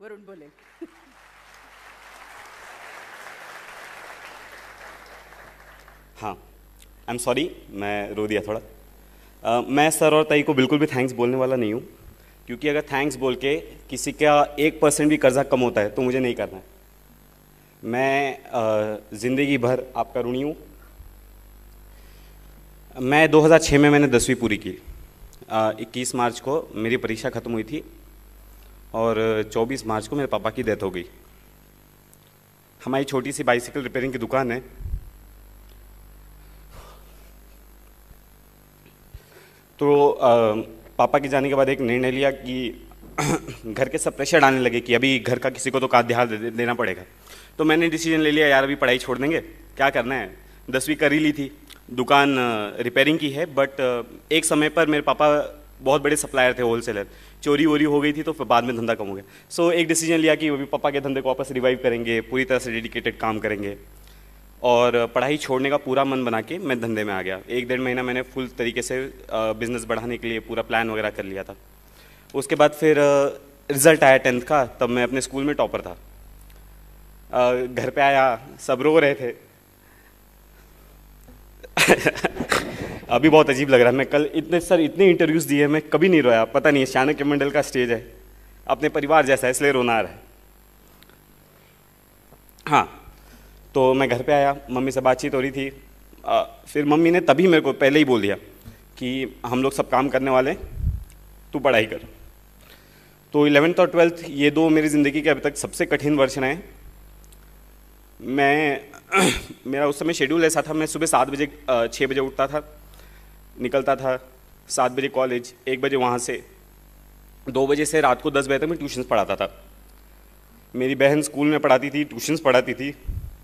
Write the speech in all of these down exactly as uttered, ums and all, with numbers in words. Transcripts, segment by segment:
वरुण बोले। हाँ, I am sorry, मैं रो दिया थोड़ा। uh, मैं सर और ताई को बिल्कुल भी थैंक्स बोलने वाला नहीं हूँ, क्योंकि अगर थैंक्स बोल के किसी का एक परसेंट भी कर्जा कम होता है तो मुझे नहीं करना है। मैं uh, ज़िंदगी भर आपका ऋणी हूँ। मैं दो हज़ार छह में मैंने दसवीं पूरी की। इक्कीस मार्च को मेरी परीक्षा ख़त्म हुई थी और चौबीस मार्च को मेरे पापा की डेथ हो गई। हमारी छोटी सी बाइसिकल रिपेयरिंग की दुकान है। तो आ, पापा के जाने के बाद एक निर्णय लिया कि घर के सब प्रेशर डालने लगे कि अभी घर का किसी को तो का ध्यान दे, देना पड़ेगा। तो मैंने डिसीजन ले लिया, यार अभी पढ़ाई छोड़ देंगे, क्या करना है। दसवीं कर ही ली थी, दुकान रिपेयरिंग की है, बट एक समय पर मेरे पापा बहुत बड़े सप्लायर थे, होलसेलर। चोरी वोरी हो गई थी तो फिर बाद में धंधा कम हो गया। सो so, एक डिसीजन लिया कि अभी पापा के धंधे को वापस रिवाइव करेंगे, पूरी तरह से डेडिकेटेड काम करेंगे। और पढ़ाई छोड़ने का पूरा मन बना के मैं धंधे में आ गया। एक डेढ़ महीना मैंने फुल तरीके से बिज़नेस बढ़ाने के लिए पूरा प्लान वगैरह कर लिया था। उसके बाद फिर रिज़ल्ट आया टेंथ का, तब मैं अपने स्कूल में टॉपर था। घर पे आया, सब रो रहे थे। अभी बहुत अजीब लग रहा है। मैं कल इतने सर इतने इंटरव्यूज़ दिए, मैं कभी नहीं रोया। पता नहीं, चाणक्य मंडल का स्टेज है, अपने परिवार जैसा है, इसलिए रोना आ रहा है। हाँ, तो मैं घर पे आया, मम्मी से बातचीत हो रही थी। आ, फिर मम्मी ने तभी मेरे को पहले ही बोल दिया कि हम लोग सब काम करने वाले, तू पढ़ाई कर। तो इलेवेंथ और ट्वेल्थ ये दो मेरी ज़िंदगी के अभी तक सबसे कठिन वर्ष रहे। मैं मेरा उस समय शेड्यूल ऐसा था, मैं सुबह सात बजे छः बजे उठता था, निकलता था, सात बजे कॉलेज, एक बजे वहाँ से, दो बजे से रात को दस बजे तक मैं ट्यूशन्स पढ़ाता था। मेरी बहन स्कूल में पढ़ाती थी, ट्यूशन्स पढ़ाती थी।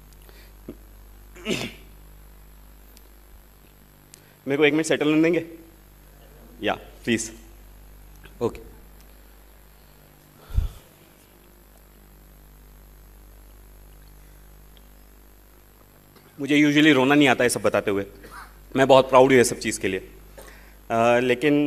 मेरे को एक मिनट सेटल होने देंगे? या प्लीज़। ओके। मुझे यूजुअली रोना नहीं आता है सब बताते हुए, मैं बहुत प्राउड हूँ ये सब चीज़ के लिए। आ, लेकिन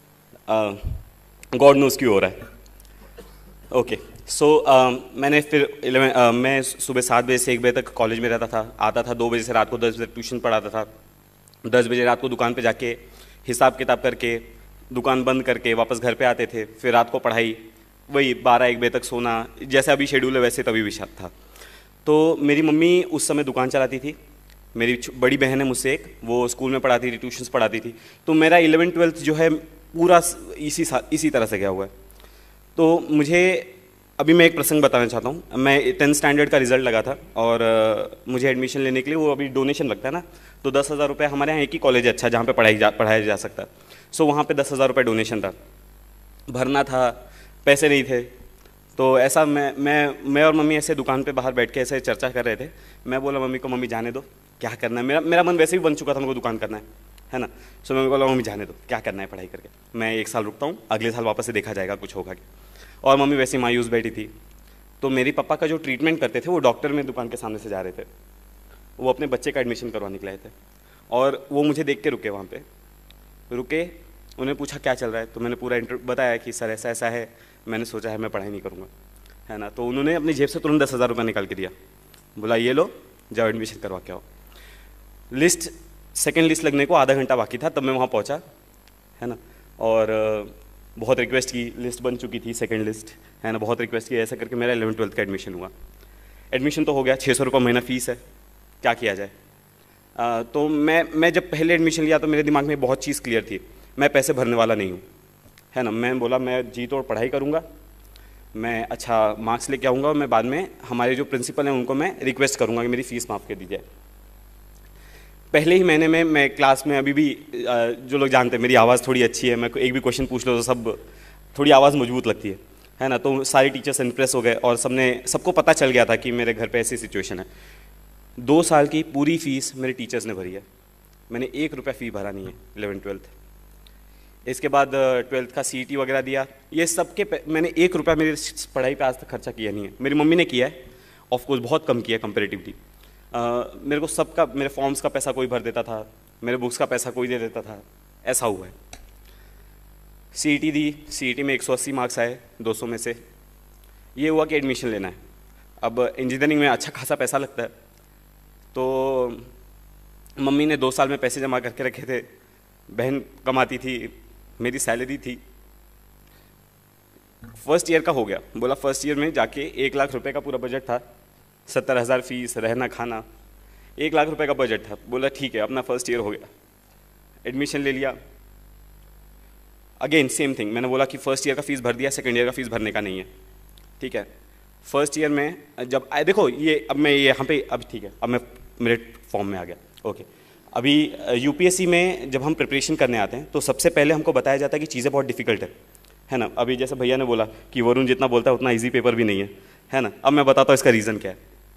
गॉड नोज़ क्यों हो रहा है। ओके, सो मैंने फिर इलेवन uh, मैं सुबह सात बजे से एक बजे तक कॉलेज में रहता था, आता था दो बजे से रात को दस बजे ट्यूशन पढ़ाता था। दस बजे रात को दुकान पे जाके हिसाब किताब करके दुकान बंद करके वापस घर पे आते थे। फिर रात को पढ़ाई, वही बारह एक बजे तक सोना, जैसे अभी शेड्यूल है वैसे तभी भी था। तो मेरी मम्मी उस समय दुकान चलाती थी। मेरी बड़ी बहन है मुझसे एक, वो स्कूल में पढ़ाती थी, ट्यूशन्स पढ़ाती थी। तो मेरा इलेवन ट्वेल्थ जो है पूरा इसी इसी तरह से गया हुआ है। तो मुझे अभी मैं एक प्रसंग बताना चाहता हूँ। मैं टेंथ स्टैंडर्ड का रिजल्ट लगा था और uh, मुझे एडमिशन लेने के लिए वो अभी डोनेशन लगता है ना, तो दस हज़ार रुपये, हमारे यहाँ एक ही कॉलेज है अच्छा जहाँ पे पढ़ाई जा पढ़ाया जा सकता है। सो वहाँ पे दस हज़ार रुपये डोनेशन था, भरना था, पैसे नहीं थे। तो ऐसा मैं मैं मैं और मम्मी ऐसे दुकान पे बाहर बैठ के ऐसे चर्चा कर रहे थे। मैं बोला मम्मी को, मम्मी जाने दो, क्या करना है, मेरा मेरा मन वैसे भी बन चुका था, मेरे को दुकान करना है है ना। सो मैं बोला मम्मी जाने दो, क्या करना है पढ़ाई करके, मैं एक साल रुकता हूँ, अगले साल वापस से देखा जाएगा कुछ होगा। और मम्मी वैसे मायूस बैठी थी। तो मेरी पापा का जो ट्रीटमेंट करते थे वो डॉक्टर में दुकान के सामने से जा रहे थे, वो अपने बच्चे का एडमिशन करवाने के लिए आए थे। और वो मुझे देख के रुके, वहाँ पे रुके, उन्हें पूछा क्या चल रहा है। तो मैंने पूरा इंटर बताया कि सर ऐसा ऐसा है, मैंने सोचा है मैं पढ़ाई नहीं करूँगा, है ना। तो उन्होंने अपनी जेब से तुरंत दस हज़ार रुपये निकाल के दिया, बोला ये लो, जाओ एडमिशन करवा के आओ। लिस्ट, सेकेंड लिस्ट लगने को आधा घंटा बाकी था, तब मैं वहाँ पहुँचा, है ना। और बहुत रिक्वेस्ट की, लिस्ट बन चुकी थी सेकंड लिस्ट, है ना, बहुत रिक्वेस्ट की, ऐसा करके मेरा इलेवन ट्वेल्थ का एडमिशन हुआ। एडमिशन तो हो गया, छः सौ रुपये महीना फीस है, क्या किया जाए। आ, तो मैं मैं जब पहले एडमिशन लिया तो मेरे दिमाग में बहुत चीज़ क्लियर थी, मैं पैसे भरने वाला नहीं हूँ, है ना। मैं बोला मैं जी तोड़ पढ़ाई करूँगा, मैं अच्छा मार्क्स लेके आऊँगा और मैं बाद में हमारे जो प्रिंसिपल हैं उनको मैं रिक्वेस्ट करूँगा कि मेरी फ़ीस माफ़ कर दी जाए। पहले ही महीने में मैं क्लास में, अभी भी जो लोग जानते हैं मेरी आवाज़ थोड़ी अच्छी है, मैं एक भी क्वेश्चन पूछ लो तो सब थोड़ी आवाज़ मजबूत लगती है, है ना। तो सारे टीचर्स इम्प्रेस हो गए और सबने सबको पता चल गया था कि मेरे घर पे ऐसी सिचुएशन है। दो साल की पूरी फीस मेरे टीचर्स ने भरी है, मैंने एक रुपया फ़ी भरा नहीं है इलेवन ट्वेल्थ। इसके बाद ट्वेल्थ का सी ई टी वगैरह दिया, ये सब के मैंने एक रुपया मेरी पढ़ाई पर आज तक खर्चा किया नहीं है। मेरी मम्मी ने किया है, ऑफकोर्स बहुत कम किया कंपेरेटिवली। Uh, मेरे को सबका, मेरे फॉर्म्स का पैसा कोई भर देता था, मेरे बुक्स का पैसा कोई दे देता था, ऐसा हुआ है। सी ई टी दी, सी ई टी में एक सौ अस्सी मार्क्स आए दो सौ में से। ये हुआ कि एडमिशन लेना है। अब इंजीनियरिंग में अच्छा खासा पैसा लगता है, तो मम्मी ने दो साल में पैसे जमा करके रखे थे, बहन कमाती थी, मेरी सैलरी थी। फर्स्ट ईयर का हो गया, बोला फर्स्ट ईयर में जाके एक लाख रुपए का पूरा बजट था, सत्तर हज़ार फीस, रहना खाना, एक लाख रुपए का बजट था। बोला ठीक है, अपना फर्स्ट ईयर हो गया, एडमिशन ले लिया। अगेन सेम थिंग, मैंने बोला कि फर्स्ट ईयर का फीस भर दिया, सेकंड ईयर का फीस भरने का नहीं है। ठीक है, फर्स्ट ईयर में जब आए, देखो ये अब मैं ये यहाँ पे अब ठीक है, अब मैं मेरे फॉर्म में आ गया। ओके, अभी यूपीएससी में जब हम प्रिपरेशन करने आते हैं तो सबसे पहले हमको बताया जाता है कि चीज़ें बहुत डिफिकल्ट है है ना। अभी जैसे भैया ने बोला कि वरुण जितना बोलता है उतना इजी पेपर भी नहीं है, है ना। अब मैं बताता हूँ इसका रीज़न क्या है।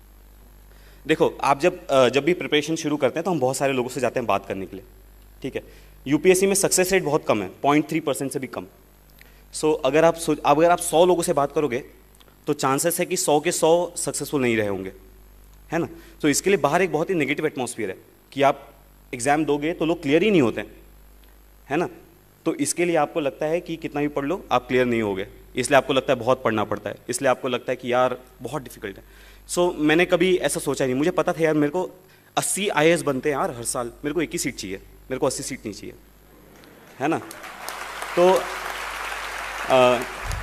देखो, आप जब जब भी प्रिपरेशन शुरू करते हैं तो हम बहुत सारे लोगों से जाते हैं बात करने के लिए, ठीक है। यूपीएससी में सक्सेस रेट बहुत कम है, पॉइंट थ्री परसेंट से भी कम। सो so, अगर आप अगर आप सौ लोगों से बात करोगे तो चांसेस है कि सौ के सौ सक्सेसफुल नहीं रहे होंगे, है ना। तो इसके लिए बाहर एक बहुत ही नेगेटिव एटमॉस्फेयर है कि आप एग्जाम दोगे तो लोग क्लियर ही नहीं होते, है ना। तो इसके लिए आपको लगता है कि कितना भी पढ़ लो आप क्लियर नहीं होगे, इसलिए आपको लगता है बहुत पढ़ना पड़ता है, इसलिए आपको लगता है कि यार बहुत डिफिकल्ट है। सो so, मैंने कभी ऐसा सोचा नहीं, मुझे पता था यार मेरे को अस्सी आई ए एस बनते हैं यार हर साल, मेरे को एक ही सीट चाहिए, मेरे को अस्सी सीट नहीं चाहिए, है ना। तो आ,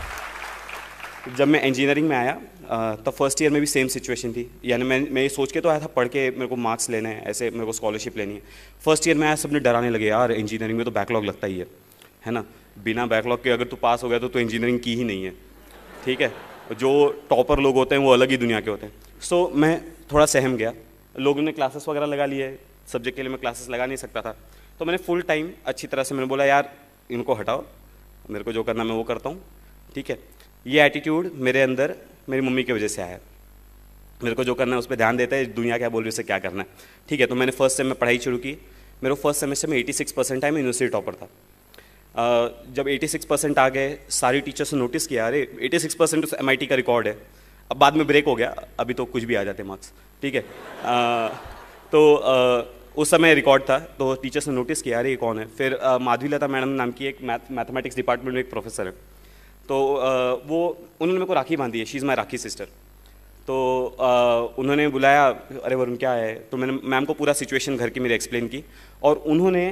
जब मैं इंजीनियरिंग में आया तब फर्स्ट ईयर में भी सेम सिचुएशन थी, यानी मैं मैं ये सोच के तो आया था पढ़ के मेरे को मार्क्स लेने हैं, ऐसे मेरे को स्कॉलरशिप लेनी है। फर्स्ट ईयर में आया, सबने डराने लगे, यार इंजीनियरिंग में तो बैकलॉग लगता ही है है ना, बिना बैकलॉग के अगर तू पास हो गया तो तू इंजीनियरिंग की ही नहीं है, ठीक है। जो टॉपर लोग होते हैं वो अलग ही दुनिया के होते हैं। सो so, मैं थोड़ा सहम गया, लोगों ने क्लासेस वगैरह लगा लिए, सब्जेक्ट के लिए मैं क्लासेस लगा नहीं सकता था, तो मैंने फुल टाइम अच्छी तरह से मैंने बोला यार इनको हटाओ, मेरे को जो करना मैं वो करता हूँ, ठीक है। ये एटीट्यूड मेरे अंदर मेरी मम्मी की वजह से आया, मेरे को जो करना है उस पर ध्यान देता है, दुनिया क्या बोल रही है उससे क्या करना है, ठीक है। तो मैंने फर्स्ट सेम में पढ़ाई शुरू की, मेरे फर्स्ट सेमेस्टर में छियासी परसेंट आए, मैं यूनिवर्सिटी टॉपर था। uh, जब छियासी परसेंट आ गए, सारी टीचर्स ने नोटिस किया, अरे छियासी परसेंट तो एम आई टी का रिकॉर्ड है। अब बाद में ब्रेक हो गया, अभी तो कुछ भी आ जाते मार्क्स, ठीक है। uh, तो uh, उस समय रिकॉर्ड था, तो टीचर्स ने नोटिस किया, अरे ये कौन है। फिर uh, माधवी लता मैडम नाम की एक मैथ मैथमेटिक्स डिपार्टमेंट में एक प्रोफेसर है, तो uh, वो उन्होंने मेरे को राखी बांधी है, she is my rakhi sister. तो uh, उन्होंने बुलाया, अरे वरुण क्या है, तो मैंने मैम को पूरा सिचुएशन घर की मेरी एक्सप्लेन की, और उन्होंने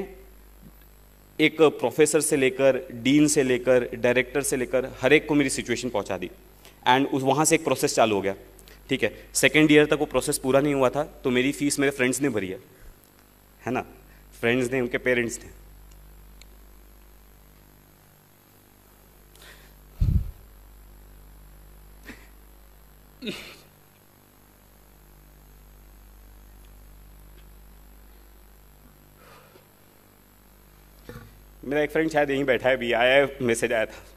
एक प्रोफेसर से लेकर डीन से लेकर डायरेक्टर से लेकर हर एक को मेरी सिचुएशन पहुंचा दी, एंड उस वहाँ से एक प्रोसेस चालू हो गया, ठीक है। सेकेंड ईयर तक वो प्रोसेस पूरा नहीं हुआ था, तो मेरी फीस मेरे फ्रेंड्स ने भरी है है ना, फ्रेंड्स ने, उनके पेरेंट्स ने। मेरा एक फ्रेंड शायद यहीं बैठा है, भी आया है, मैसेज आया था।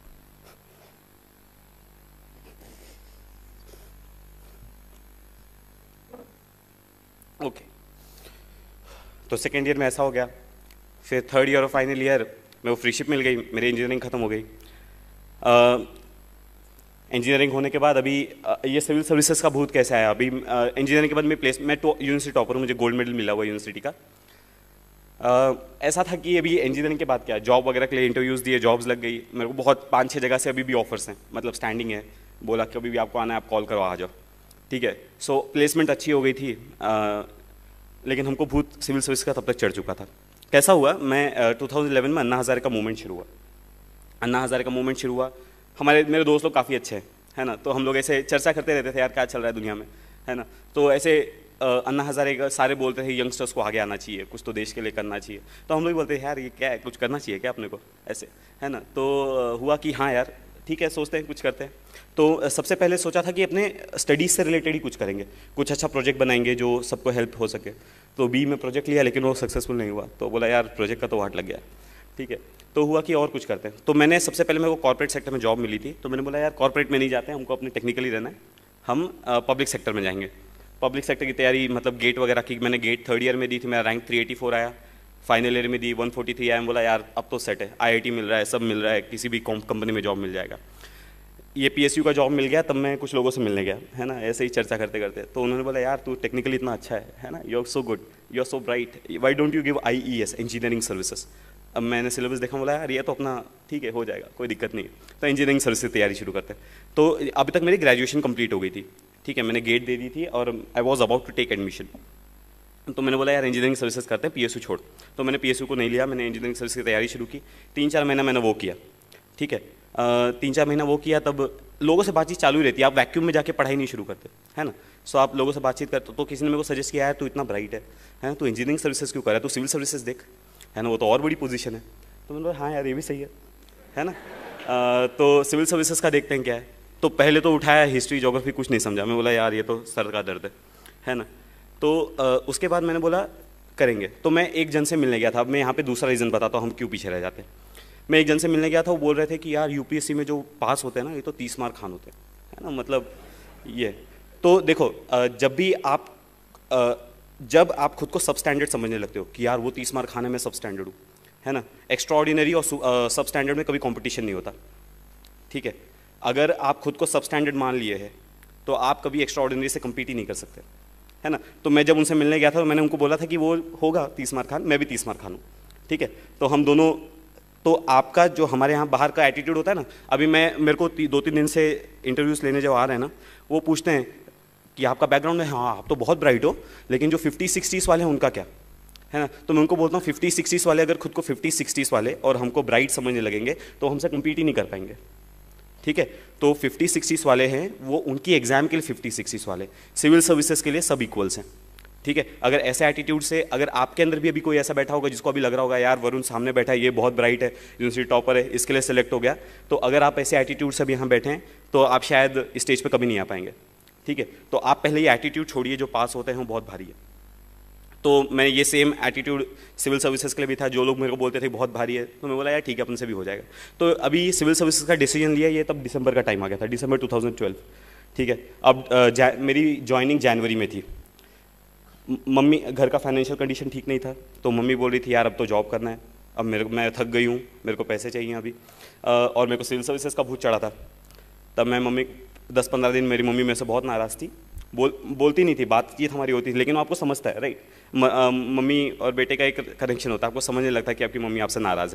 ओके, तो सेकेंड ईयर में ऐसा हो गया, फिर थर्ड ईयर और फाइनल ईयर में वो फ्रीशिप मिल गई, मेरी इंजीनियरिंग खत्म हो गई। इंजीनियरिंग होने के बाद अभी uh, ये सिविल सर्विसेज का भूत कैसे आया। अभी इंजीनियरिंग uh, के बाद मैं प्लेस मैं तो यूनिवर्सिटी टॉपर हूँ, मुझे गोल्ड मेडल मिला हुआ यूनिवर्सिटी का। Uh, ऐसा था कि अभी इंजीनियरिंग के बाद क्या, जॉब वगैरह के लिए इंटरव्यूज़ दिए, जॉब्स लग गई, मेरे को बहुत पाँच छः जगह से अभी भी ऑफर्स हैं, मतलब स्टैंडिंग है, बोला कि अभी भी आपको आना है, आप कॉल करो आ जाओ, ठीक है। सो प्लेसमेंट अच्छी हो गई थी, uh, लेकिन हमको भूत सिविल सर्विस का तब तक चढ़ चुका था। कैसा हुआ, मैं टू थाउजेंड इलेवन में अन्ना हज़ारे का मूवमेंट शुरू हुआ, अन्ना हज़ारे का मूवमेंट शुरू हुआ, हमारे मेरे दोस्त लोग काफ़ी अच्छे हैं, है ना, तो हम लोग ऐसे चर्चा करते रहते थे, यार क्या चल रहा है दुनिया में, है ना। तो ऐसे अन्ना हज़ारे का सारे बोलते थे यंगस्टर्स को आगे आना चाहिए, कुछ तो देश के लिए करना चाहिए, तो हम लोग बोलते हैं यार ये क्या है, कुछ करना चाहिए क्या अपने को, ऐसे, है ना। तो हुआ कि हाँ यार ठीक है, सोचते हैं कुछ करते हैं। तो सबसे पहले सोचा था कि अपने स्टडीज़ से रिलेटेड ही कुछ करेंगे, कुछ अच्छा प्रोजेक्ट बनाएंगे जो सबको हेल्प हो सके। तो बी में प्रोजेक्ट लिया, लेकिन वो सक्सेसफुल नहीं हुआ, तो बोला यार प्रोजेक्ट का तो वाट लग गया, ठीक है। तो हुआ कि और कुछ करते हैं। तो मैंने सबसे पहले मेरे को कॉर्पोरेट सेक्टर में जॉब मिली थी, तो मैंने बोला यार कॉर्पोरेट में नहीं जाते हैं, हमको अपने टेक्निकली रहना है, हम पब्लिक सेक्टर में जाएंगे। पब्लिक सेक्टर की तैयारी, मतलब गेट वगैरह की मैंने गेट थर्ड ईयर में दी थी, मेरा रैंक थ्री एटी फोर आया, फाइनल ईयर में दी वन फोर्टी थ्री आया। बोला यार अब तो सेट है, आई आई टी मिल रहा है, सब मिल रहा है, किसी भी कंपनी में जॉब मिल जाएगा। ये पी एस यू का जॉब मिल गया, तब मैं कुछ लोगों से मिलने गया, है ना, ऐसे ही चर्चा करते करते। तो उन्होंने बोला यार तू टेक्निकली इतना अच्छा है है ना, you are so good, you are so bright, why don't you give I E S, engineering services. अब मैंने सिलेबस देखा, बोला यार ये तो अपना ठीक है, हो जाएगा, कोई दिक्कत नहीं है। तो इंजीनियरिंग सर्विस की तैयारी शुरू करते हैं। तो अभी तक मेरी ग्रेजुएशन कंप्लीट हो गई थी, ठीक है, मैंने गेट दे दी थी और I was about to take admission. तो मैंने बोला यार इंजीनियरिंग सर्विसेज करते हैं, पीएसयू छोड़। तो मैंने पीएसयू को नहीं लिया, मैंने इंजीनियरिंग सर्विस की तैयारी शुरू की। तीन चार महीना मैंने वो किया, ठीक है, तीन चार महीना वो किया। तब लोगों से बातचीत चालू ही रहती है, आप वैक्यूम में जाके पढ़ाई नहीं शुरू करते, है ना। सो आप लोगों से बातचीत करते, तो किसी ने मेरे को सजेस्ट किया है तू इतना ब्राइट है है ना, तू इंजीनियरिंग सर्विसेज क्यों कर रहा है, तू सिविल सर्विसेज देख, है ना, वो तो और बड़ी पोजीशन है। तो मैंने बोला हाँ यार ये भी सही है है ना। आ, तो सिविल सर्विसेज का देखते हैं क्या है। तो पहले तो उठाया हिस्ट्री ज्योग्राफी, कुछ नहीं समझा। मैं बोला यार ये तो सर का दर्द है है ना। तो आ, उसके बाद मैंने बोला करेंगे। तो मैं एक जन से मिलने गया था। अब मैं यहाँ पे दूसरा रीज़न बताता हूँ हम क्यों पीछे रह जाते हैं। मैं एक जन से मिलने गया था, वो बोल रहे थे कि यार यूपीएससी में जो पास होते हैं ना, ये तो तीस मार्क खान होते हैं, है ना, मतलब ये। तो देखो जब भी आप जब आप खुद को सब स्टैंडर्ड समझने लगते हो कि यार वो तीस मार्क खाने में सब स्टैंडर्ड हूँ, है ना, एक्स्ट्रा ऑर्डिनरी और सब स्टैंडर्ड में कभी कंपटीशन नहीं होता, ठीक है। अगर आप खुद को सब स्टैंडर्ड मान लिए हैं तो आप कभी एक्स्ट्रा ऑर्डिनरी से कम्पीट ही नहीं कर सकते, है ना। तो मैं जब उनसे मिलने गया था तो मैंने उनको बोला था कि वो होगा तीस मार्क खान, मैं भी तीस मार्क खान हूँ, ठीक है। तो हम दोनों, तो आपका जो हमारे यहाँ बाहर का एटीट्यूड होता है ना, अभी मैं मेरे को दो तीन दिन से इंटरव्यूज़ लेने जो आ रहे हैं ना, वो पूछते हैं कि आपका बैकग्राउंड है, हाँ आप तो बहुत ब्राइट हो, लेकिन जो फिफ्टी सिक्सटीज़ वाले हैं उनका क्या, है ना। तो मैं उनको बोलता हूँ फिफ्टी सिक्सटीज़ वाले अगर खुद को फिफ्टी सिक्सटीज़ वाले और हमको ब्राइट समझने लगेंगे तो हमसे कम्पीट ही नहीं कर पाएंगे, ठीक है। तो फिफ्टी सिक्सटीज़ वाले हैं वो, उनकी एग्जाम के लिए फिफ्टी सिक्सटीज़ वाले, सिविल सर्विसेज के लिए सब इक्वल्स हैं, ठीक है। अगर ऐसे एटीट्यूड से, अगर आपके अंदर भी अभी कोई ऐसा बैठा होगा जिसको अभी लग रहा होगा यार वरुण सामने बैठा है, ये बहुत ब्राइट है, यूनिवर्सिटी टॉपर है, इसके लिए सेलेक्ट हो गया, तो अगर आप ऐसे एटीट्यूड से भी यहाँ बैठे हैं तो आप शायद स्टेज पर कभी नहीं आ पाएंगे, ठीक है। तो आप पहले ये एटीट्यूड छोड़िए, जो पास होते हैं वो बहुत भारी है। तो मैं ये सेम एटीट्यूड सिविल सर्विसेज के लिए भी था। जो लोग मेरे को बोलते थे बहुत भारी है, तो मैं बोला यार ठीक है अपन से भी हो जाएगा। तो अभी सिविल सर्विसेज का डिसीजन लिया, ये तब दिसंबर का टाइम आ गया था, दिसंबर टू थाउजेंड ट्वेल्व, ठीक है। अब जा, मेरी ज्वाइनिंग जनवरी में थी। मम्मी, घर का फाइनेंशियल कंडीशन ठीक नहीं था, तो मम्मी बोल रही थी यार अब तो जॉब करना है, अब मेरे मैं थक गई हूँ, मेरे को पैसे चाहिए अभी, और मेरे को सिविल सर्विसेज का भूत चढ़ा था। तब मैं मम्मी दस पंद्रह दिन मेरी मम्मी मेरे से बहुत नाराज़ थी, बोल बोलती नहीं थी, बातचीत हमारी होती थी, लेकिन वो आपको समझता है, राइट। मम्मी और बेटे का एक कनेक्शन होता है, आपको समझने लगता है कि आपकी मम्मी आपसे नाराज़ है।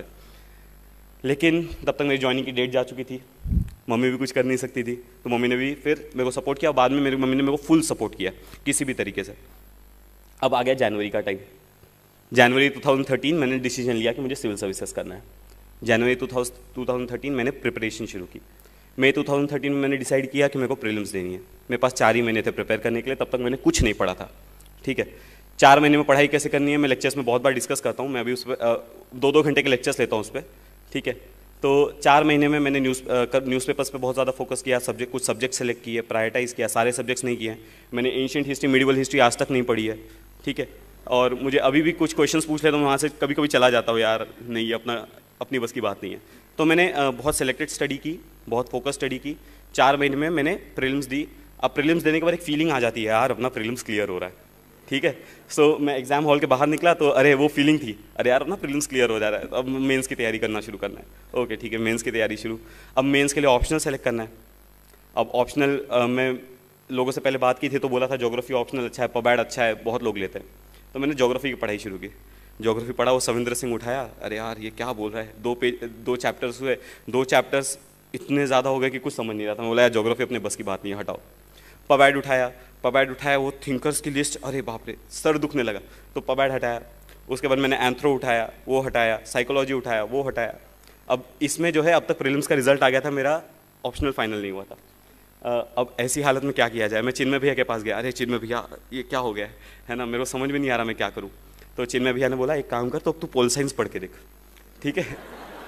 लेकिन तब तक मेरी ज्वाइनिंग की डेट जा चुकी थी, मम्मी भी कुछ कर नहीं सकती थी, तो मम्मी ने भी फिर मेरे को सपोर्ट किया। बाद में मेरी मम्मी ने मेरे को फुल सपोर्ट किया किसी भी तरीके से। अब आ गया जनवरी का टाइम। जनवरी टू थाउजेंड थर्टीन मैंने डिसीजन लिया कि मुझे सिविल सर्विसेज करना है। जनवरी टू थाउजेंड थर्टीन मैंने प्रिपरेशन शुरू की। मई टू थाउजेंड थर्टीन में मैंने डिसाइड किया कि मेरे को प्रीलिम्स देनी है। मेरे पास चार ही महीने थे प्रिपेयर करने के लिए, तब तक मैंने कुछ नहीं पढ़ा था, ठीक है। चार महीने में पढ़ाई कैसे करनी है मैं लेक्चर्स में बहुत बार डिस्कस करता हूँ, मैं अभी उस पर दो दो घंटे के लेक्चर्स लेता हूँ उस पर, ठीक है। तो चार महीने में मैंने न्यूज़ न्यूज़पेपर्स पे बहुत ज़्यादा फोकस किया, सब्जेक्ट कुछ सब्जेक्ट सेलेक्ट किए, प्रायोरिटाइज़ किया, सारे सब्जेक्ट्स नहीं किए हैं मैंने। एंशिएंट हिस्ट्री, मिडिवल हिस्ट्री आज तक नहीं पढ़ी है, ठीक है। और मुझे अभी भी कुछ क्वेश्चंस पूछ लेता हूँ, वहाँ से कभी कभी चला जाता हूँ, यार नहीं ये अपना अपनी बस की बात नहीं है। तो मैंने बहुत सेलेक्टेड स्टडी की, बहुत फोकस स्टडी की। चार महीने में मैंने प्रीलिम्स दी। अब प्रीलिम्स देने के बाद एक फीलिंग आ जाती है यार अपना प्रीलिम्स क्लियर हो रहा है, ठीक है। सो so, मैं एग्जाम हॉल के बाहर निकला तो अरे वो फीलिंग थी, अरे यार अपना प्रीलिम्स क्लियर हो जा रहा है, अब मेंस की तैयारी करना शुरू करना है। ओके ठीक है, मेंस की तैयारी शुरू। अब मेंस के लिए ऑप्शनल सेलेक्ट करना है। अब ऑप्शनल मैं लोगों से पहले बात की थी तो बोला था ज्योग्राफी ऑप्शनल अच्छा है, पबैड अच्छा है, बहुत लोग लेते हैं। तो मैंने ज्योग्राफी की पढ़ाई शुरू की। ज्योग्राफी पढ़ा, वो सविंद्र सिंह उठाया, अरे यार ये क्या बोल रहा है, दो पेज दो चैप्टर्स हुए, दो चैप्टर्स इतने ज़्यादा हो गए कि कुछ समझ नहीं रहा था। मैं बोला यार ज्योग्राफी अपने बस की बात नहीं है, हटाओ। पबैड उठाया, पबैड उठाया, वो थिंकर्स की लिस्ट, अरे बाप रे सर दुखने लगा, तो पबैड हटाया। उसके बाद मैंने एंथ्रो उठाया, वो हटाया, साइकोलॉजी उठाया, वो हटाया। अब इसमें जो है अब तक प्रीलिम्स का रिजल्ट आ गया था मेरा, ऑप्शनल फाइनल नहीं हुआ था। अब ऐसी हालत में क्या किया जाए, मैं चिन्मय भैया के पास गया, अरे चिन्मय भैया ये क्या हो गया है है ना, मेरे को समझ में नहीं आ रहा मैं क्या करूँ। तो चिन्मय भैया ने बोला एक काम कर, तो अब तू पोल साइंस पढ़ के देख, ठीक है।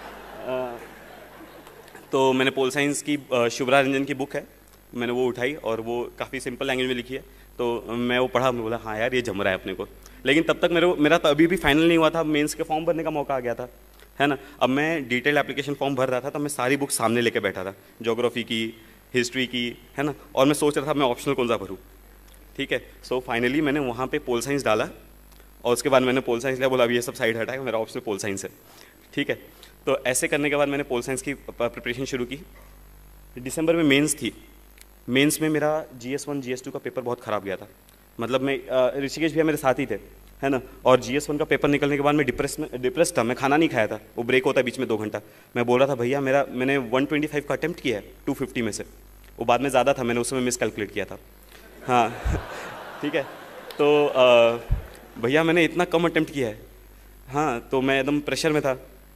तो मैंने पोल साइंस की शुभ्रा रंजन की बुक है, मैंने वो उठाई और वो काफ़ी सिंपल लैंग्वेज में लिखी है, तो मैं वो पढ़ा। मैं बोला हाँ यार ये जम रहा है अपने को। लेकिन तब तक मेरे मेरा तो अभी भी फाइनल नहीं हुआ था, मेंस के फॉर्म भरने का मौका आ गया था, है ना। अब मैं डिटेल एप्लीकेशन फॉर्म भर रहा था, तब मैं सारी बुक सामने लेके बैठा था, ज्योग्राफी की, हिस्ट्री की, है ना, और मैं सोच रहा था मैं ऑप्शनल कौन सा भरूँ, ठीक है। सो फाइनली मैंने वहाँ पे पोल साइंस डाला और उसके बाद मैंने पोल साइंस लिया, बोला अब ये सब साइड हटाया, मेरा ऑप्शनल पोल साइंस है, ठीक है। तो ऐसे करने के बाद मैंने पोल साइंस की प्रिपरेशन शुरू की। दिसंबर में मेंस थी। मेंस में मेरा G S one G S two का पेपर बहुत ख़राब गया था। मतलब मैं ऋषिकेश भैया मेरे साथ ही थे, है ना। और जी एस वन का पेपर निकलने के बाद मैं डिप्रेस में डिप्रेस था, मैं खाना नहीं खाया था, वो ब्रेक होता है बीच में दो घंटा। मैं बोल रहा था भैया मेरा मैंने वन ट्वेंटी फाइव का अटैम्प्ट किया है टू फिफ्टी में से, वो बाद में ज़्यादा था, मैंने उस समय मिस कैलकुलेट किया था। हाँ ठीक है, तो अ, भैया मैंने इतना कम अटैम्प्ट किया है। हाँ, तो मैं एकदम प्रेशर में था,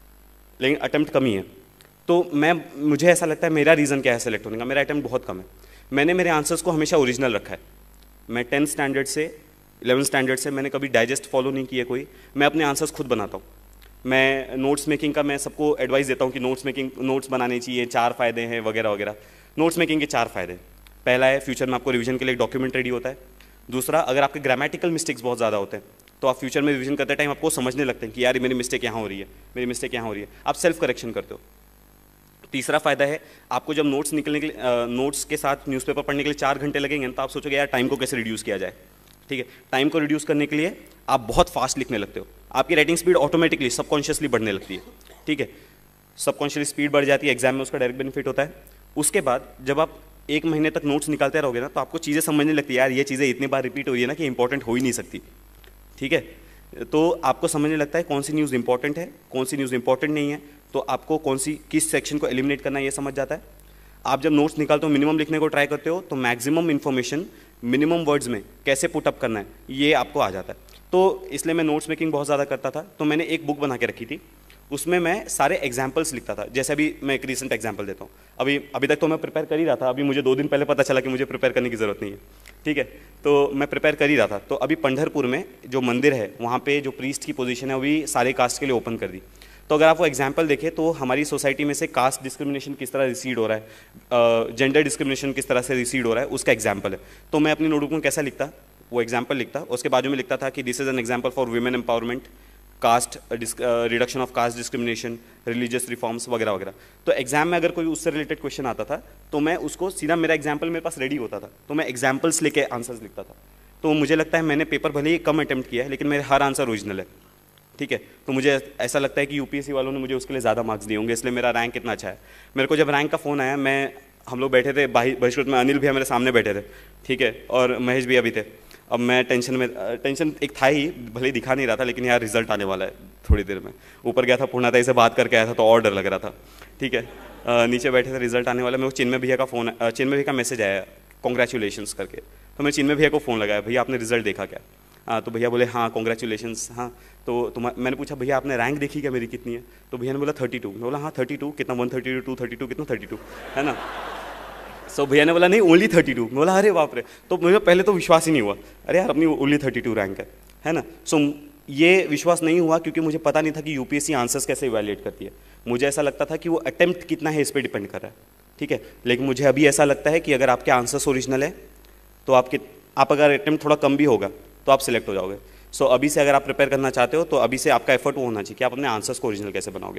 लेकिन अटैम्प्ट कम ही है। तो मैं मुझे ऐसा लगता है मेरा रीज़न क्या है सेलेक्ट होने का, मेरा अटैम्प्ट बहुत कम है। मैंने मेरे आंसर्स को हमेशा ओरिजिनल रखा है। मैं टेंथ स्टैंडर्ड से इलेवंथ स्टैंडर्ड से मैंने कभी डाइजेस्ट फॉलो नहीं किया कोई, मैं अपने आंसर्स खुद बनाता हूँ। मैं नोट्स मेकिंग का मैं सबको एडवाइस देता हूँ कि नोट्स मेकिंग नोट्स बनाने चाहिए, चार फ़ायदे हैं वगैरह वगैरह। नोट्स मेकिंग के चार फ़ायदे, पहला है फ्यूचर में आपको रिवीजन के लिए एक डॉक्यूमेंट रेडी होता है। दूसरा, अगर आपके ग्रामेटिकल मिस्टेक्स बहुत ज़्यादा होते हैं तो आप फ्यूचर में रिवीजन करते टाइम आपको समझने लगते हैं कि यार मेरी मिस्टेक यहाँ हो रही है, मेरी मिस्टेक यहाँ हो रही है, आप सेल्फ करेक्शन करते हो। तीसरा फ़ायदा है, आपको जब नोट्स निकलने के लिए नोट्स के साथ न्यूज़पेपर पढ़ने के लिए चार घंटे लगेंगे तो आप सोचोगे यार टाइम को कैसे रिड्यूस किया जाए। ठीक है, टाइम को रिड्यूस करने के लिए आप बहुत फास्ट लिखने लगते हो, आपकी राइटिंग स्पीड ऑटोमेटिकली सबकॉन्शियसली बढ़ने लगती है। ठीक है, सबकॉन्शियसली स्पीड बढ़ जाती है, एग्जाम में उसका डायरेक्ट बेनिफिट होता है। उसके बाद जब आप एक महीने तक नोट्स निकालते रहोगे ना तो आपको चीज़ें समझने लगती है, यार ये चीज़ें इतनी बार रिपीट हो रही है ना कि इंपॉर्टेंट हो ही नहीं सकती। ठीक है, तो आपको समझने लगता है कौन सी न्यूज़ इंपॉर्टेंट है, कौन सी न्यूज़ इंपॉर्टेंट नहीं है, तो आपको कौन सी किस सेक्शन को एलिमिनेट करना है ये समझ जाता है। आप जब नोट्स निकालते हो मिनिमम लिखने को ट्राई करते हो तो मैक्सिमम इन्फॉर्मेशन मिनिमम वर्ड्स में कैसे पुटअप करना है ये आपको आ जाता है। तो इसलिए मैं नोट्स मेकिंग बहुत ज़्यादा करता था। तो मैंने एक बुक बना के रखी थी, उसमें मैं सारे एग्जाम्पल्स लिखता था। जैसे अभी मैं एक रिसेंट एग्जाम्पल देता हूँ, अभी अभी तक तो मैं प्रिपेयर कर ही रहा था, अभी मुझे दो दिन पहले पता चला कि मुझे प्रिपेयर करने की ज़रूरत नहीं है। ठीक है, तो मैं प्रिपेयर कर ही रहा था। तो अभी पंढरपुर में जो मंदिर है वहाँ पे जो प्रीस्ट की पोजीशन है वो भी सारे कास्ट के लिए ओपन कर दी। तो अगर आप वो एग्जाम्पल देखें तो हमारी सोसाइटी में से कास्ट डिस्क्रिमिनेशन किस तरह रिसीड हो रहा है, जेंडर डिस्क्रिमिनेशन किस तरह से रिसीड हो रहा है, उसका एग्जाम्पल है। तो मैं अपनी नोटबुक में कैसा लिखता, वो एग्जाम्पल लिखता, उसके बाजू में लिखता था कि this is an example for women empowerment, caste reduction of caste discrimination, religious reforms वगैरह वगैरह। तो एग्जाम में अगर कोई उससे रिलेटेड क्वेश्चन आता था तो मैं उसको सीधा, मेरा एग्जाम्पल मेरे पास रेडी होता था तो मैं एग्जाम्पल्स लेके आंसर्स लिखता था। तो मुझे लगता है मैंने पेपर भले ही कम अटैम्प्ट किया है लेकिन मेरे हर आंसर ओरिजिनल है। ठीक है, तो मुझे ऐसा लगता है कि यूपीएससी वालों ने मुझे उसके लिए ज़्यादा मार्क्स दिए होंगे, इसलिए मेरा रैंक इतना अच्छा है। मेरे को जब रैंक का फ़ोन आया, मैं हम लोग बैठे थे बहिष्कृत में, अनिल भैया मेरे सामने बैठे थे, ठीक है, और महेश भैया भी थे। अब मैं टेंशन में, टेंशन एक था ही, भले ही दिखा नहीं रहा था, लेकिन यार रिजल्ट आने वाला है थोड़ी देर में। ऊपर गया था पूर्णाताई से बात करके आया था तो और डर लग रहा था। ठीक है, नीचे बैठे थे, रिजल्ट आने वाला, मेरे को चिन्मय भैया का फ़ोन, चिन्मय भैया का मैसेज आया कॉन्ग्रेचुलेशंस करके। तो मैं चिन्मय भैया को फ़ोन लगाया, भैया आपने रिजल्ट देखा क्या? हाँ, तो भैया बोले हाँ कॉन्ग्रेचुलेशंस। हाँ, तो तुम, मैंने पूछा भैया आपने रैंक देखी क्या मेरी कितनी है? तो भैया ने बोला थर्टी टू। मैं बोला हाँ थर्टी टू कितना, one thirty two, two thirty two कितना, थर्टी टू है ना। सो so, भैया ने बोला नहीं ओनली थर्टी टू। मैं बोला अरे बाप रे। तो मुझे पहले तो विश्वास ही नहीं हुआ, अरे यार अपनी ओनली थर्टी टू रैंक है है ना। सो so, ये विश्वास नहीं हुआ क्योंकि मुझे पता नहीं था कि यूपीएससी आंसर्स कैसे इवैल्यूएट करती है। मुझे ऐसा लगता था कि वो अटेम्प्ट कितना है इस पर डिपेंड कर रहा है। ठीक है, लेकिन मुझे अभी ऐसा लगता है कि अगर आपके आंसर्स ओरिजिनल है तो आपके आप अगर अटेम्प्ट थोड़ा कम भी होगा तो आप सिलेक्ट हो जाओगे। सो so, अभी से अगर आप प्रिपेयर करना चाहते हो तो अभी से आपका एफर्ट वो होना चाहिए कि आप अपने आंसर्स को ओरिजिनल कैसे बनाओगे।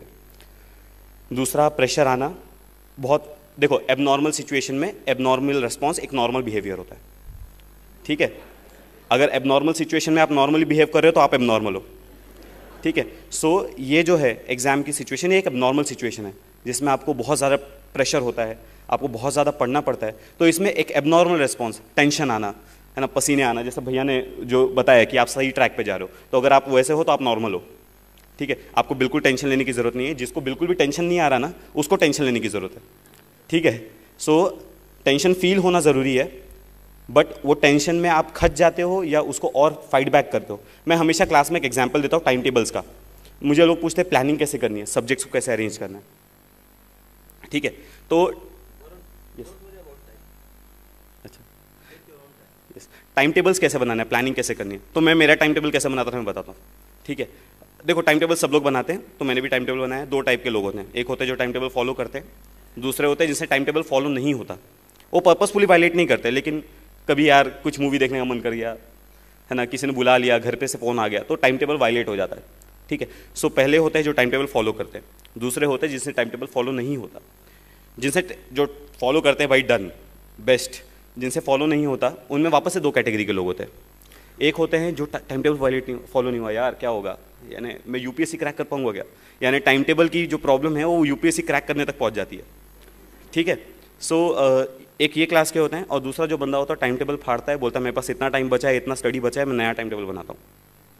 दूसरा, प्रेशर आना बहुत, देखो एबनॉर्मल सिचुएशन में एबनॉर्मल रिस्पॉन्स एक नॉर्मल बिहेवियर होता है। ठीक है, अगर एबनॉर्मल सिचुएशन में आप नॉर्मली बिहेव कर रहे हो तो आप एबनॉर्मल हो। ठीक है, सो so, ये जो है एग्जाम की सिचुएशन, ये एक एबनॉर्मल सिचुएशन है जिसमें आपको बहुत ज़्यादा प्रेशर होता है, आपको बहुत ज़्यादा पढ़ना पड़ता है। तो इसमें एक एबनॉर्मल रिस्पॉन्स, टेंशन आना है ना, पसीने आना, जैसे भैया ने जो बताया कि आप सही ट्रैक पे जा रहे हो, तो अगर आप वैसे हो तो आप नॉर्मल हो। ठीक है, आपको बिल्कुल टेंशन लेने की ज़रूरत नहीं है। जिसको बिल्कुल भी टेंशन नहीं आ रहा ना उसको टेंशन लेने की ज़रूरत है। ठीक है, सो टेंशन फील होना ज़रूरी है, बट वो टेंशन में आप खच जाते हो या उसको और फाइट बैक करते हो। मैं हमेशा क्लास में एक एग्जाम्पल देता हूँ टाइम टेबल्स का। मुझे लोग पूछते हैं प्लानिंग कैसे करनी है, सब्जेक्ट्स को कैसे अरेंज करना है। ठीक है, तो अच्छा यस, टाइम टेबल्स कैसे बनाना है, प्लानिंग कैसे करनी है। तो मैं मेरा टाइम टेबल कैसे बनाता था मैं बताता हूँ। ठीक है, देखो टाइम टेबल सब लोग बनाते हैं, तो मैंने भी टाइम टेबल बनाया। दो टाइप के लोग होते हैं, एक होते हैं जो टाइम टेबल फॉलो करते हैं, दूसरे होते हैं जिससे टाइम टेबल फॉलो नहीं होता। वो पर्पसफुली वायलेट नहीं करते, लेकिन कभी यार कुछ मूवी देखने का मन कर गया है ना, किसी ने बुला लिया, घर पे से फ़ोन आ गया, तो टाइम टेबल वायलेट हो जाता है। ठीक है, सो पहले होते हैं जो टाइम टेबल फॉलो करते हैं, दूसरे होते हैं जिससे टाइम टेबल फॉलो नहीं होता। जिनसे जो फॉलो करते हैं भाई डन बेस्ट, जिनसे फॉलो नहीं होता उनमें वापस से दो कैटेगरी के लोग होते हैं। एक होते हैं जो टाइम टेबल वायलेट नहीं, फॉलो नहीं हुआ, यार क्या होगा, यानी मैं यूपीएससी क्रैक कर पाऊंगा क्या, यानी टाइम टेबल की जो प्रॉब्लम है वो यूपीएससी क्रैक करने तक पहुंच जाती है। ठीक है, सो so, एक ये क्लास के होते हैं, और दूसरा जो बंदा होता है टाइम टेबल फाड़ता है, बोलता है मेरे पास इतना टाइम बचा है, इतना स्टडी बचा है, मैं नया टाइम टेबल बनाता हूँ।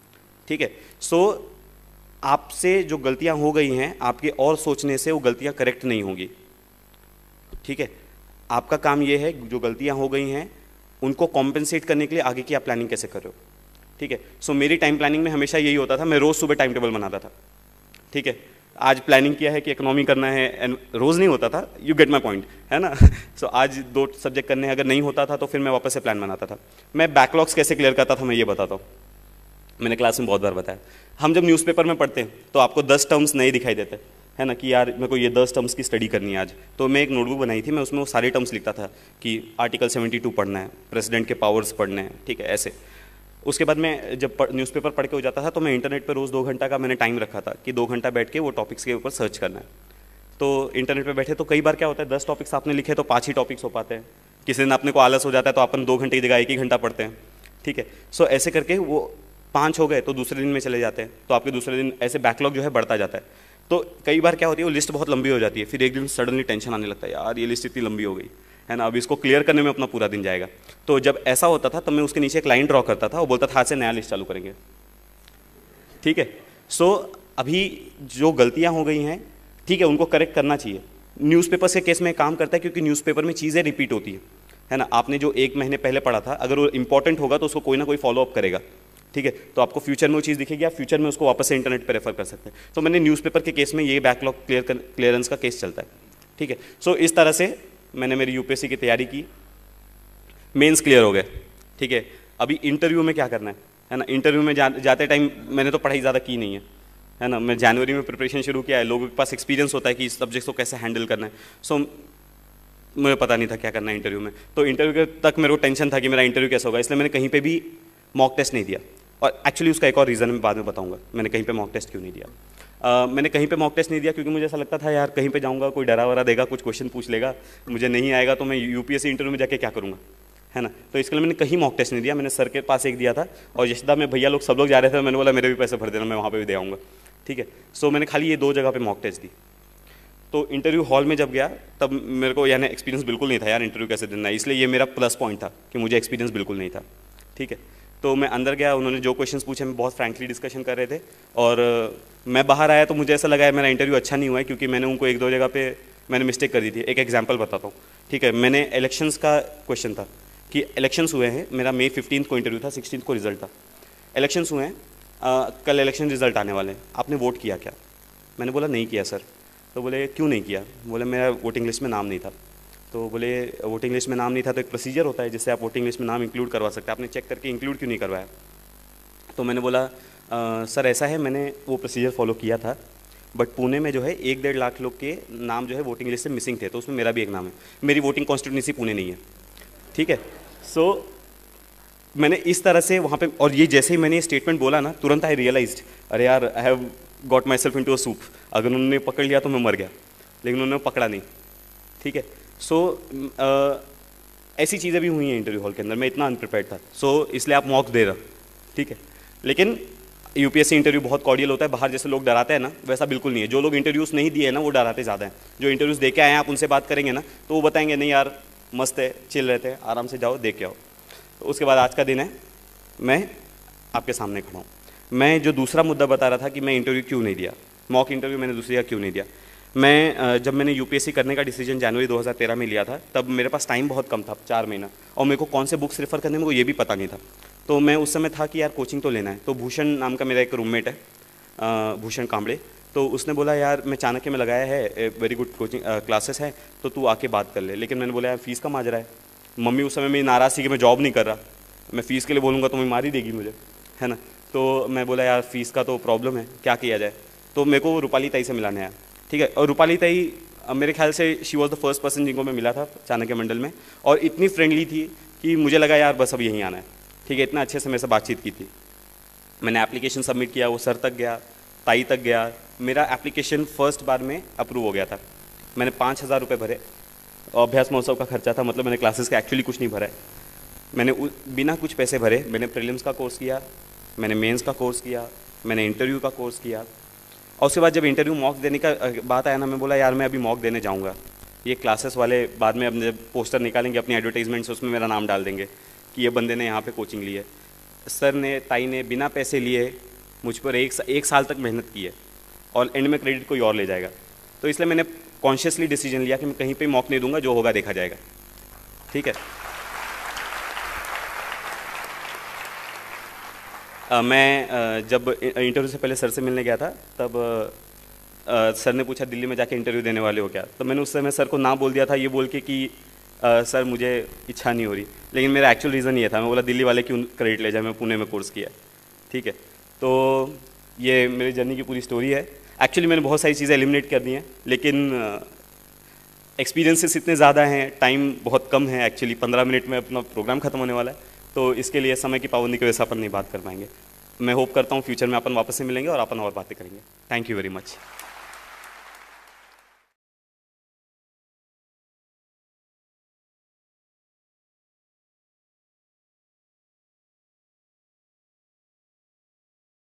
ठीक है। सो आपसे जो गलतियां हो गई हैं, आपके और सोचने से वो गलतियां करेक्ट नहीं होंगी, ठीक है। आपका काम ये है जो गलतियां हो गई हैं उनको कॉम्पेंसेट करने के लिए आगे की आप प्लानिंग कैसे कर रहे हो, ठीक है। सो मेरी टाइम प्लानिंग में हमेशा यही होता था, मैं रोज़ सुबह टाइम टेबल बनाता था, ठीक है। आज प्लानिंग किया है कि इकोनॉमी करना है, एंड रोज़ नहीं होता था, यू गेट माई पॉइंट, है ना। सो so, आज दो सब्जेक्ट करने अगर नहीं होता था तो फिर मैं वापस से प्लान बनाता था। मैं बैकलॉग्स कैसे क्लियर करता था मैं ये बताता हूँ, मैंने क्लास में बहुत बार बताया। हम जब न्यूज़पेपर में पढ़ते हैं तो आपको दस टर्म्स नए दिखाई देते है ना, कि यार मेरे को ये दस टर्म्स की स्टडी करनी है आज, तो मैं एक नोटबुक बनाई थी, मैं उसमें वो सारे टर्म्स लिखता था कि आर्टिकल सेवेंटी टू पढ़ना है, प्रेसिडेंट के पावर्स पढ़ने हैं, ठीक है, ऐसे। उसके बाद मैं जब न्यूज़पेपर पढ़ के हो जाता था तो मैं इंटरनेट पर रोज़ दो घंटा का मैंने टाइम रखा था कि दो घंटा बैठ के वो टॉपिक्स के ऊपर सर्च करना है। तो इंटरनेट पे बैठे तो कई बार क्या होता है, दस टॉपिक्स आपने लिखे तो पाँच ही टॉपिक्स हो पाते हैं, किसी दिन अपने को आलस हो जाता है तो अपन दो घंटे की जगह एक ही घंटा पढ़ते हैं, ठीक है। सो ऐसे करके वो पाँच हो गए तो दूसरे दिन में चले जाते हैं, तो आपके दूसरे दिन ऐसे बैकलॉग जो है बढ़ता जाता है। तो कई बार क्या होती है, वो लिस्ट बहुत लंबी हो जाती है, फिर एक दिन सडनली टेंशन आने लगता है, यार ये लिस्ट इतनी लंबी हो गई है ना, अब इसको क्लियर करने में अपना पूरा दिन जाएगा। तो जब ऐसा होता था तब मैं उसके नीचे एक लाइन ड्रॉ करता था और बोलता था आज से नया लिस्ट चालू करेंगे, ठीक है। सो अभी जो गलतियां हो गई हैं, ठीक है, उनको करेक्ट करना चाहिए। न्यूज़पेपर्स के केस में काम करता है क्योंकि न्यूज़पेपर में चीज़ें रिपीट होती है है ना। आपने जो एक महीने पहले पढ़ा था अगर वो इंपॉर्टेंट होगा तो उसको कोई ना कोई फॉलोअप करेगा, ठीक है। तो आपको फ्यूचर में वो चीज़ दिखेगी, आप फ्यूचर में उसको वापस से इंटरनेट पर रेफर कर सकते हैं। तो मैंने न्यूज़पेपर के केस में ये बैकलॉग क्लियर कर क्लियरेंस का केस चलता है, ठीक है। सो इस तरह से मैंने मेरी यूपीएससी की तैयारी की, मेंस क्लियर हो गए, ठीक है। अभी इंटरव्यू में क्या करना है है ना। इंटरव्यू में जा, जाते टाइम मैंने तो पढ़ाई ज़्यादा की नहीं है है ना, मैं जनवरी में प्रिपरेशन शुरू किया है। लोगों के पास एक्सपीरियंस होता है कि इस सब्जेक्ट को कैसे हैंडल करना है। सो मुझे पता नहीं था क्या करना है इंटरव्यू में, तो इंटरव्यू तक मेरे को टेंशन था कि मेरा इंटरव्यू कैसा होगा, इसलिए मैंने कहीं पे भी मॉक टेस्ट नहीं दिया। और एक्चुअली उसका एक और रीज़न मैं बाद में बताऊंगा मैंने कहीं पे मॉक टेस्ट क्यों नहीं दिया। Uh, मैंने कहीं पे मॉक टेस्ट नहीं दिया क्योंकि मुझे ऐसा लगता था यार कहीं पे जाऊंगा कोई डरा वरा देगा, कुछ क्वेश्चन पूछ लेगा, मुझे नहीं आएगा तो मैं यूपीएससी इंटरव्यू में जाके क्या करूंगा, है ना। तो इसके लिए मैंने कहीं मॉक टेस्ट नहीं दिया, मैंने सर के पास एक दिया था और यशदा में भैया लोग सब लोग जा रहे थे, मैंने बोला मेरे भी पैसे भर देना, मैं वहाँ पर भी दे आऊँगा, ठीक है। सो मैंने खाली ये दो जगह पर मॉक टेस्ट दी। तो इंटरव्यू हॉल में जब गया तब मेरे को यानी एक्सपीरियंस बिल्कुल नहीं था यार इंटरव्यू कैसे देना है, इसलिए ये मेरा प्लस पॉइंट था कि मुझे एक्सपीरियंस बिल्कुल नहीं था, ठीक है। तो मैं अंदर गया, उन्होंने जो क्वेश्चंस पूछे हम बहुत फ्रैंकली डिस्कशन कर रहे थे और मैं बाहर आया तो मुझे ऐसा लगा है मेरा इंटरव्यू अच्छा नहीं हुआ है क्योंकि मैंने उनको एक दो जगह पे मैंने मिस्टेक कर दी थी। एक एग्जांपल बताता हूँ, ठीक है। मैंने इलेक्शंस का क्वेश्चन था कि इलेक्शंस हुए हैं, मेरा मई फिफ्टीन को इंटरव्यू था, सिक्सटीन को रिजल्ट था। इलेक्शंस हुए हैं, आ, कल इलेक्शन रिजल्ट आने वाले हैं, आपने वोट किया क्या? मैंने बोला नहीं किया सर। तो बोले क्यों नहीं किया? बोले मेरा वोटिंग लिस्ट में नाम नहीं था। तो बोले वोटिंग लिस्ट में नाम नहीं था तो एक प्रोसीजर होता है जिससे आप वोटिंग लिस्ट में नाम इंक्लूड करवा सकते हैं, आपने चेक करके इंक्लूड क्यों नहीं करवाया? तो मैंने बोला आ, सर ऐसा है, मैंने वो प्रोसीजर फॉलो किया था बट पुणे में जो है एक डेढ़ लाख लोग के नाम जो है वोटिंग लिस्ट से मिसिंग थे, तो उसमें मेरा भी एक नाम है, मेरी वोटिंग कॉन्स्टिट्यूंसी पुणे नहीं है, ठीक है। सो so, मैंने इस तरह से वहाँ पे, और ये जैसे ही मैंने ये स्टेटमेंट बोला ना तुरंत आई रियलाइज्ड अरे यार I have got myself into a soup, अगर उन्होंने पकड़ लिया तो मैं मर गया, लेकिन उन्होंने पकड़ा नहीं, ठीक है। सो so, uh, ऐसी चीज़ें भी हुई हैं इंटरव्यू हॉल के अंदर, मैं इतना अनप्रिपेयर्ड था, सो so, इसलिए आप मॉक दे रहा, ठीक है। लेकिन यूपीएससी इंटरव्यू बहुत कॉर्डियल होता है, बाहर जैसे लोग डराते हैं ना वैसा बिल्कुल नहीं है। जो लोग इंटरव्यूज़ नहीं दिए हैं ना वो डराते ज़्यादा हैं, जो इंटरव्यूज़ दे के आए हैं आप उनसे बात करेंगे ना तो वो बताएंगे नहीं यार मस्त है, चिल रहते हैं, आराम से जाओ देख के आओ। तो उसके बाद आज का दिन है, मैं आपके सामने खड़ा हूँ। मैं जो दूसरा मुद्दा बता रहा था कि मैं इंटरव्यू क्यों नहीं दिया, मॉक इंटरव्यू मैंने दूसरी जगह क्यों नहीं दिया। मैं जब मैंने यूपीएससी करने का डिसीजन जनवरी दो हज़ार तेरह में लिया था तब मेरे पास टाइम बहुत कम था, चार महीना, और मेरे को कौन से बुक्स रेफर करने में वो ये भी पता नहीं था। तो मैं उस समय था कि यार कोचिंग तो लेना है। तो भूषण नाम का मेरा एक रूममेट है, भूषण कांबड़े, तो उसने बोला यार मैं चाणक्य में लगाया है, वेरी गुड कोचिंग क्लासेस है, तो तू आके बात कर ले। लेकिन मैंने बोला यार फीस का माजरा है, मम्मी उस समय मेरी नाराज़ थी कि मैं जॉब नहीं कर रहा, मैं फ़ीस के लिए बोलूँगा तो मैं मार ही देगी मुझे, है ना। तो मैं बोला यार फ़ीस का तो प्रॉब्लम है, क्या किया जाए। तो मेरे को रूपाली ताई से मिलाने आया, ठीक है। और रूपाली ताई मेरे ख्याल से she was the first person जिनको मैं मिला था चाणक्य मंडल में, और इतनी फ्रेंडली थी कि मुझे लगा यार बस अब यहीं आना है, ठीक है। इतना अच्छे से मेरे से बातचीत की थी। मैंने एप्लीकेशन सबमिट किया, वो सर तक गया, ताई तक गया, मेरा एप्लीकेशन फर्स्ट बार में अप्रूव हो गया था। मैंने पाँच हज़ार रुपये भरे, अभ्यास महोत्सव का खर्चा था, मतलब मैंने क्लासेस का एक्चुअली कुछ नहीं भरा है। मैंने बिना कुछ पैसे भरे मैंने प्रीलिम्स का कोर्स किया, मैंने मेंस का कोर्स किया, मैंने इंटरव्यू का कोर्स किया, और उसके बाद जब इंटरव्यू मॉक देने का बात आया ना, मैं बोला यार मैं अभी मॉक देने जाऊँगा, ये क्लासेस वाले बाद में अपने पोस्टर निकालेंगे अपनी एडवर्टाइजमेंट से, उसमें मेरा नाम डाल देंगे कि ये बंदे ने यहाँ पे कोचिंग ली है। सर ने ताई ने बिना पैसे लिए मुझ पर एक एक साल तक मेहनत की है और एंड में क्रेडिट कोई और ले जाएगा। तो इसलिए मैंने कॉन्शियसली डिसीजन लिया कि मैं कहीं पे मौका नहीं दूंगा, जो होगा देखा जाएगा। ठीक है। आ, मैं आ, जब इंटरव्यू से पहले सर से मिलने गया था, तब आ, सर ने पूछा दिल्ली में जाके इंटरव्यू देने वाले हो क्या? तो मैंने उस समय सर को ना बोल दिया था, ये बोल के कि आ, सर मुझे इच्छा नहीं हो रही। लेकिन मेरा एक्चुअल रीज़न ये था, मैं बोला दिल्ली वाले क्यों क्रेडिट ले जाए, मैं पुणे में कोर्स किया। ठीक है। तो ये मेरी जर्नी की पूरी स्टोरी है। एक्चुअली मैंने बहुत सारी चीज़ें एलिमिनेट कर दी हैं, लेकिन एक्सपीरियंसेस इतने ज़्यादा हैं, टाइम बहुत कम है। एक्चुअली पंद्रह मिनट में अपना प्रोग्राम खत्म होने वाला है, तो इसके लिए समय की पाबंदी की वजह से अपन नहीं बात कर पाएंगे। मैं होप करता हूँ फ्यूचर में अपन वापस से मिलेंगे और अपन और बातें करेंगे। Thank you very much.